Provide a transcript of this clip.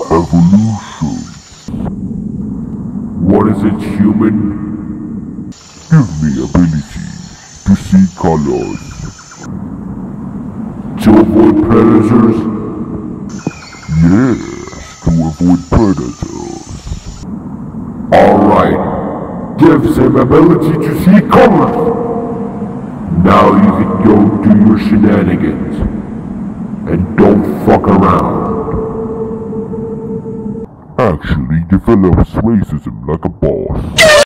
Evolution. What is it, human? Give me ability to see colors. To avoid predators? Yes, to avoid predators. Alright, gives him ability to see colors. Now you can go do your shenanigans. And don't fuck around. Actually develops racism like a boss.